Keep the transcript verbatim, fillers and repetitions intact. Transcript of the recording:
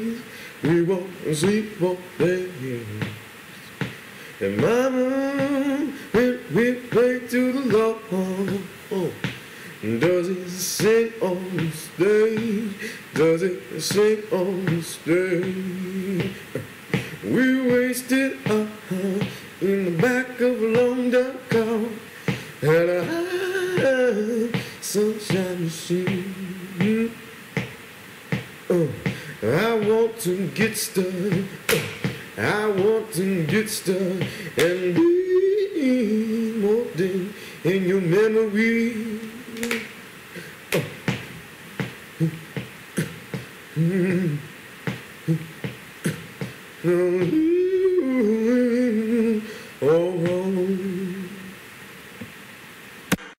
days. We won't sleep for days. And mama, when we play to the Lord, oh, does it sing on the stage? Does it sing on the stage? We wasted our time in the back of a long dark car, and a high sunshine machine. Oh, I want to get started. I want to get started and be more than in your memory. Oh.